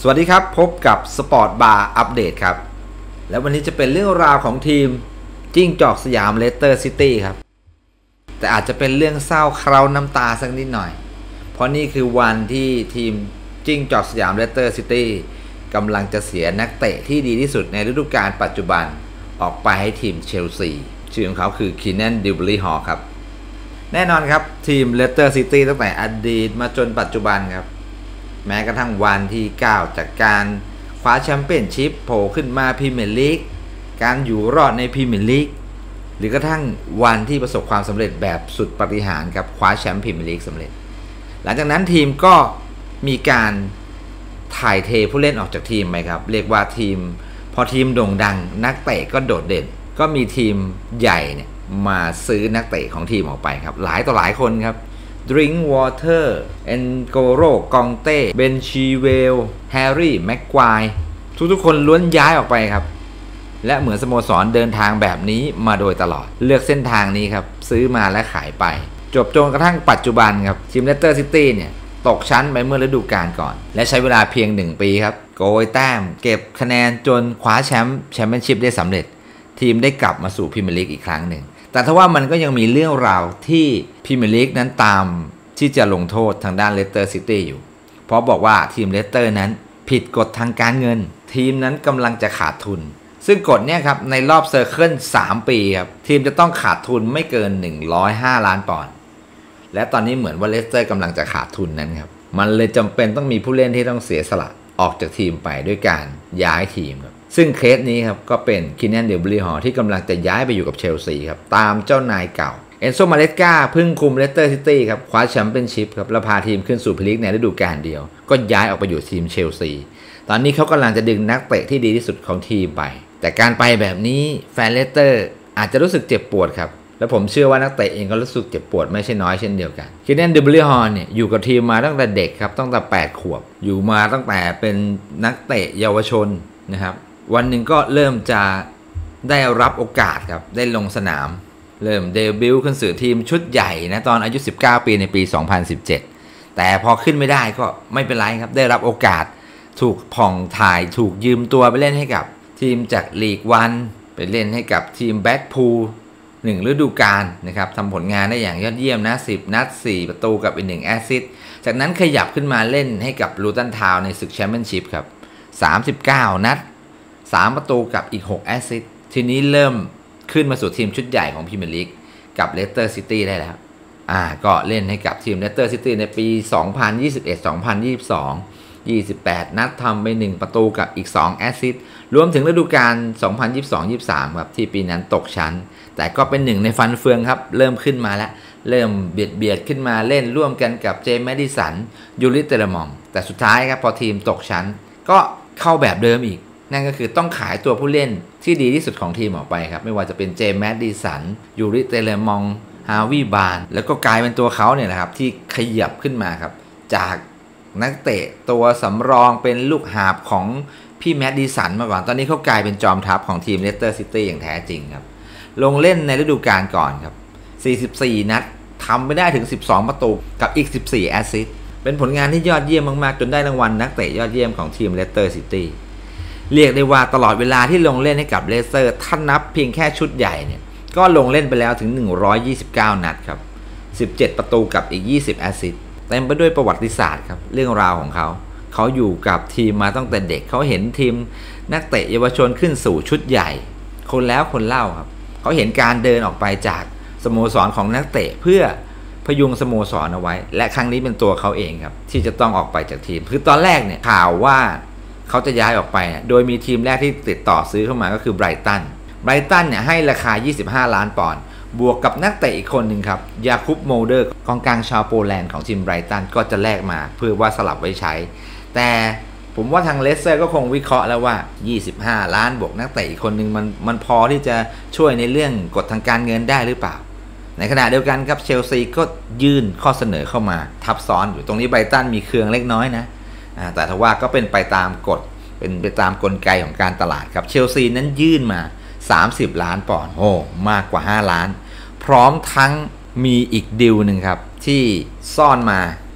สวัสดีครับพบกับสปอร์ตบาร์อัปเดตครับแล้ววันนี้จะเป็นเรื่องราวของทีมจิ้งจอกสยามเลสเตอร์ซิตี้ครับแต่อาจจะเป็นเรื่องเศร้าเคล้าน้ำตาสักนิดหน่อยเพราะนี่คือวันที่ทีมจิ้งจอกสยามเลสเตอร์ซิตี้กำลังจะเสียนักเตะที่ดีที่สุดในฤดูกาลปัจจุบันออกไปให้ทีมเชลซีชื่อของเขาคือคีแนน ดิลเบอรี่ฮอลครับแน่นอนครับทีมเลสเตอร์ซิตี้ตั้งแต่อดีตมาจนปัจจุบันครับแม้กระทั่งวันที่ 9 จากการคว้าแชมเปี้ยนชิพโผล่ขึ้นมาพรีเมียร์ลีกการอยู่รอดในพรีเมียร์ลีกหรือกระทั่งวันที่ประสบความสำเร็จแบบสุดปาฏิหาริย์ครับคว้าแชมป์พรีเมียร์ลีกสำเร็จหลังจากนั้นทีมก็มีการถ่ายเทผู้เล่นออกจากทีมไปครับเรียกว่าทีมพอทีมโด่งดังนักเตะก็โดดเด่นก็มีทีมใหญ่เนี่ยมาซื้อนักเตะของทีมออกไปครับหลายต่อหลายคนครับDrinkwater เอนโกโรกองเต้เบนชีเวลแฮร์รี่แม็กควายทุกๆคนล้วนย้ายออกไปครับและเหมือนสโมสรเดินทางแบบนี้มาโดยตลอดเลือกเส้นทางนี้ครับซื้อมาและขายไปจบจนกระทั่งปัจจุบันครับทีมเลสเตอร์ซิตี้เนี่ยตกชั้นไปเมื่อฤดูกาลก่อนและใช้เวลาเพียง1 ปีครับโกยแต้มเก็บคะแนนจนคว้าแชมเปี้ยนชิพได้สำเร็จทีมได้กลับมาสู่พรีเมียร์ลีกอีกครั้งหนึ่งแต่ทว่ามันก็ยังมีเรื่องราวที่พรีเมียร์ลีกนั้นตามที่จะลงโทษทางด้านเลสเตอร์ซิตี้อยู่เพราะบอกว่าทีมเลสเตอร์นั้นผิดกฎทางการเงินทีมนั้นกำลังจะขาดทุนซึ่งกฎเนี่ยครับในรอบเซอร์เคิล3 ปีครับทีมจะต้องขาดทุนไม่เกิน105 ล้านปอนด์และตอนนี้เหมือนว่าเลสเตอร์กำลังจะขาดทุนนั้นครับมันเลยจำเป็นต้องมีผู้เล่นที่ต้องเสียสละออกจากทีมไปด้วยการย้ายทีมครับซึ่งเคสนี้ครับก็เป็นคีแนน ดิลเบอรี่ฮอลที่กำลังจะย้ายไปอยู่กับเชลซีครับตามเจ้านายเก่าเอนโซ มาเลสกาเพิ่งคุมเลสเตอร์ซิตี้ครับคว้าแชมเปี้ยนชิพครับแล้วพาทีมขึ้นสู่พรีเมียร์ลีกในฤดูกาลเดียวก็ย้ายออกไปอยู่ทีมเชลซีตอนนี้เขากำลังจะดึงนักเตะที่ดีที่สุดของทีมไปแต่การไปแบบนี้แฟนเลสเตอร์อาจจะรู้สึกเจ็บปวดครับและผมเชื่อว่านักเตะเองก็รู้สึกเจ็บปวดไม่ใช่น้อยเช่นเดียวกันคีแนน ดิลเบอรี่ฮอลเนี่ยอยู่กับทีมมาตั้งแต่เด็กครับตั้งแต่8 ขวบอยู่มาตั้งแต่เป็นนักเตะเยาวชนนะครับวันหนึ่งก็เริ่มจะได้รับโอกาสครับได้ลงสนามเริ่มเดบิวต์ขึ้นสู่ทีมชุดใหญ่นะตอนอายุ19 ปีในปี 2017แต่พอขึ้นไม่ได้ก็ไม่เป็นไรครับได้รับโอกาสถูกผ่องถ่ายถูกยืมตัวไปเล่นให้กับทีมจากลีกวันไปเล่นให้กับทีมแบ็คพูล1 ฤดูกาลนะครับทำผลงานได้อย่างยอดเยี่ยมนะ10 นัด 4 ประตูกับอีก1 แอสซิสต์จากนั้นขยับขึ้นมาเล่นให้กับลูตันทาวน์ในศึกแชมเปี้ยนชิพครับ39 นัด3 ประตูกับอีก6 แอสซิสต์ทีนี้เริ่มขึ้นมาสู่ทีมชุดใหญ่ของพรีเมียร์ลีกกับเลสเตอร์ซิตี้ได้แล้วก็เล่นให้กับทีมเลสเตอร์ซิตี้ในปี 2021-2022 28 นัดทำไป1 ประตูกับอีก2 แอสซิสต์รวมถึงฤดูกาล 2022-23 ครับที่ปีนั้นตกชั้นแต่ก็เป็นหนึ่งในฟันเฟืองครับเริ่มขึ้นมาแล้วเริ่มเบียดขึ้นมาเล่นร่วมกันกับเจมส์ แมดิสันยูริ เตเลมองแต่สุดท้ายครับพอทีมตกชั้นก็เข้าแบบเดิมอีกนั่นก็คือต้องขายตัวผู้เล่นที่ดีที่สุดของทีมออกไปครับไม่ว่าจะเป็นเจมส์ แมดิสันยูริ เตเลมองฮาวิบานแล้วก็กลายเป็นตัวเขาเนี่ยนะครับที่ขยับขึ้นมาครับจากนักเตะตัวสำรองเป็นลูกหาบของพี่แมดดิสันมาก่อนตอนนี้เขากลายเป็นจอมทัพของทีมเลสเตอร์ซิตี้อย่างแท้จริงครับลงเล่นในฤดูกาลก่อนครับ44 นัดทำไปได้ถึง12 ประตูกับอีก14 แอสซิสต์เป็นผลงานที่ยอดเยี่ยมมากๆจนได้รางวัลนักเตะยอดเยี่ยมของทีมเลสเตอร์ซิตี้เรียกได้ว่าตลอดเวลาที่ลงเล่นให้กับเลสเตอร์ถ้านับเพียงแค่ชุดใหญ่เนี่ยก็ลงเล่นไปแล้วถึง129 นัดครับ17 ประตูกับอีก20 แอสซิสต์เต็มไปด้วยประวัติศาสตร์ครับเรื่องราวของเขาอยู่กับทีมมาตั้งแต่เด็กเขาเห็นทีมนักเตะเยาวชนขึ้นสู่ชุดใหญ่คนแล้วคนเล่าครับเขาเห็นการเดินออกไปจากสโมสรของนักเตะเพื่อพยุงสโมสรเอาไว้และครั้งนี้เป็นตัวเขาเองครับที่จะต้องออกไปจากทีมคือตอนแรกเนี่ยข่าวว่าเขาจะย้ายออกไปโดยมีทีมแรกที่ติดต่อซื้อเข้ามาก็คือไบรตันเนี่ยให้ราคา25 ล้านปอนด์บวกกับนักเตะอีกคนหนึ่งครับยาคุปโมเดอร์กองกลางชาวโปแลนด์ของทีมไบรตันก็จะแลกมาเพื่อว่าสลับไว้ใช้แต่ผมว่าทางเลสเตอร์ก็คงวิเคราะห์แล้วว่า25 ล้านบวกนักเตะอีกคนหนึ่งมันพอที่จะช่วยในเรื่องกฎทางการเงินได้หรือเปล่าในขณะเดียวกันครับเชลซีก็ยื่นข้อเสนอเข้ามาทับซ้อนอยู่ตรงนี้ไบรตันมีเครื่องเล็กน้อยนะแต่ทว่าก็เป็นไปตามกฎเป็นไปตามกลไกของการตลาดครับเชลซีนั้นยื่นมา30 ล้านปอนด์มากกว่า5 ล้านพร้อมทั้งมีอีกดีลหนึ่งครับที่ซ่อนมา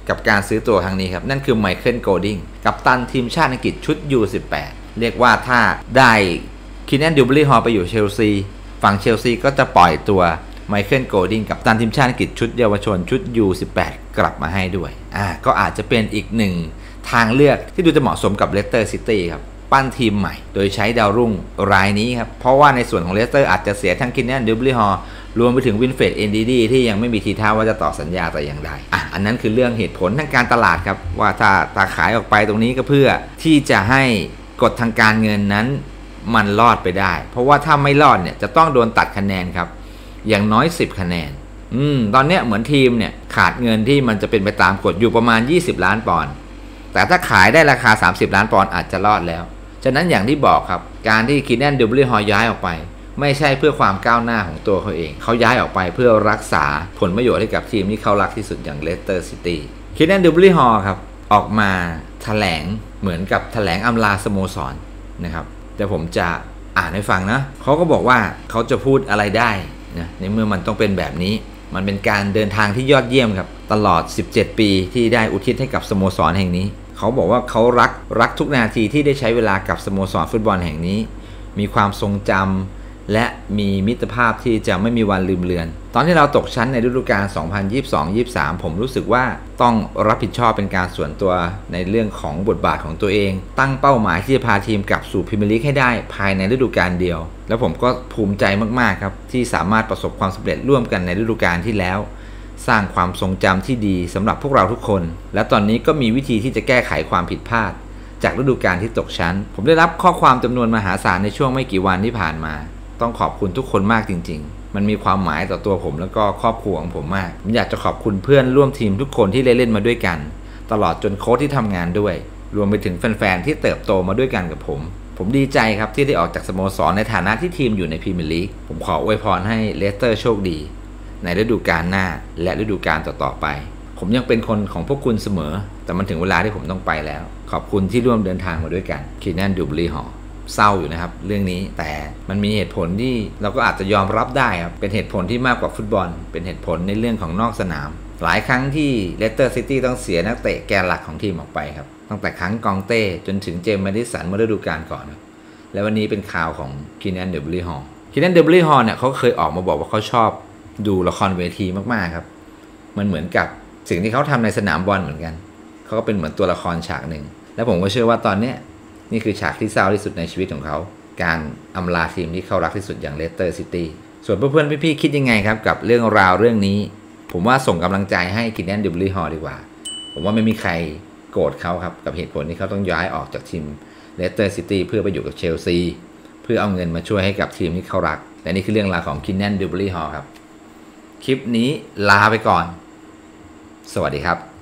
กับการซื้อตัวครั้งนี้ครับนั่นคือไมเคิลโกลดิงกัปตันทีมชาติอังกฤษชุด U18 เรียกว่าถ้าได้คินแนน ดิวเบอรี่ฮอลไปอยู่เชลซีฝั่งเชลซีก็จะปล่อยตัวไมเคิลโกลดิงกัปตันทีมชาติอังกฤษชุดเยาวชนชุด U18 กลับมาให้ด้วยก็อาจจะเป็นอีกหนึ่งทางเลือกที่ดูจะเหมาะสมกับเลสเตอร์ซิตี้ครับปั้นทีมใหม่โดยใช้ดาวรุ่งรายนี้ครับเพราะว่าในส่วนของเลสเตอร์อาจจะเสียทั้งคินแนน ดิวเบอรี่ฮอลรวมไปถึงวินเฟรด เอนดีดีที่ยังไม่มีทีท่าว่าจะต่อสัญญาแต่อย่างใดอันนั้นคือเรื่องเหตุผลทางการตลาดครับว่าถ้าขายออกไปตรงนี้ก็เพื่อที่จะให้กฎทางการเงินนั้นมันรอดไปได้เพราะว่าถ้าไม่รอดเนี่ยจะต้องโดนตัดคะแนนครับอย่างน้อย10คะแนนตอนนี้เหมือนทีมเนี่ยขาดเงินที่มันจะเป็นไปตามกฎอยู่ประมาณ20ล้านปอนด์แต่ถ้าขายได้ราคา30ล้านปอนด์อาจจะรอดแล้วฉะนั้นอย่างที่บอกครับการที่คินแนน ดิวเบอรี่ฮอลย้ายออกไปไม่ใช่เพื่อความก้าวหน้าของตัวเขาเองเขาย้ายออกไปเพื่อรักษาผลประโยชน์ให้กับทีมที่เขารักที่สุดอย่างเลสเตอร์ซิตี้คินแนน ดิวเบอรี่ฮอลครับออกมาแถลงเหมือนกับแถลงอำลาสโมสรนะครับแต่ผมจะอ่านให้ฟังนะเขาก็บอกว่าเขาจะพูดอะไรได้นะในเมื่อมันต้องเป็นแบบนี้มันเป็นการเดินทางที่ยอดเยี่ยมครับตลอด17ปีที่ได้อุทิศให้กับสโมสรแห่งนี้เขาบอกว่าเขารักทุกนาทีที่ได้ใช้เวลากับสโมสรฟุตบอลแห่งนี้มีความทรงจำและมีมิตรภาพที่จะไม่มีวันลืมเลือนตอนที่เราตกชั้นในฤดูกาล 2022-23 ผมรู้สึกว่าต้องรับผิดชอบเป็นการส่วนตัวในเรื่องของบทบาทของตัวเองตั้งเป้าหมายที่จะพาทีมกลับสู่พรีเมียร์ลีกให้ได้ภายในฤดูกาลเดียวแล้วผมก็ภูมิใจมากๆครับที่สามารถประสบความสำเร็จร่วมกันในฤดูกาลที่แล้วสร้างความทรงจำที่ดีสำหรับพวกเราทุกคนและตอนนี้ก็มีวิธีที่จะแก้ไขความผิดพลาดจากฤดูกาลที่ตกชั้นผมได้รับข้อความจำนวนมหาศาลในช่วงไม่กี่วันที่ผ่านมาต้องขอบคุณทุกคนมากจริงๆมันมีความหมายต่อตัวผมแล้วก็ครอบครัวของผมมากผมอยากจะขอบคุณเพื่อนร่วมทีมทุกคนที่เล่นมาด้วยกันตลอดจนโค้ชที่ทำงานด้วยรวมไปถึงแฟนๆที่เติบโตมาด้วยกันกับผมดีใจครับที่ได้ออกจากสโมสรในฐานะที่ทีมอยู่ในพรีเมียร์ลีกผมขออวยพรให้เลสเตอร์โชคดีในฤดูกาลหน้าและฤดูกาลต่อๆไปผมยังเป็นคนของพวกคุณเสมอแต่มันถึงเวลาที่ผมต้องไปแล้วขอบคุณที่ร่วมเดินทางมาด้วยกันคินแนน ดิวเบอรี่ฮอลเศร้าอยู่นะครับเรื่องนี้แต่มันมีเหตุผลที่เราก็อาจจะยอมรับได้ครับเป็นเหตุผลที่มากกว่าฟุตบอลเป็นเหตุผลในเรื่องของนอกสนามหลายครั้งที่เลสเตอร์ซิตี้ต้องเสียนักเตะแกนหลักของทีมออกไปครับตั้งแต่ครั้งกองเต้จนถึงเจมส์ แมดิสันเมื่อฤดูกาลก่อนครับและวันนี้เป็นข่าวของคินแนน ดิวเบอรี่ฮอลคินแนน ดิวเบอรี่ฮอลเนี่ยเขาเคยออกมาบอกว่าเขาชอบดูละครเวทีมากๆครับมันเหมือนกับสิ่งที่เขาทำในสนามบอลเหมือนกันเขาก็เป็นเหมือนตัวละครฉากหนึ่งและผมก็เชื่อว่าตอนนี้นี่คือฉากที่เศร้าที่สุดในชีวิตของเขาการอำลาทีมที่เขารักที่สุดอย่างเลสเตอร์ซิตี้ส่วนเพื่อนๆพี่ๆคิดยังไงครับกับเรื่องราวเรื่องนี้ผมว่าส่งกำลังใจให้คินแนน ดิวเบอรี่ฮอลดีกว่าผมว่าไม่มีใครโกรธเขาครับกับเหตุผลที่เขาต้องย้ายออกจากทีมเลสเตอร์ซิตี้เพื่อไปอยู่กับเชลซีเพื่อเอาเงินมาช่วยให้กับทีมที่เขารักและนี่คือเรื่องราวของคินแนน ดิวเบอรี่ฮอลครับคลิปนี้ลาไปก่อนสวัสดีครับ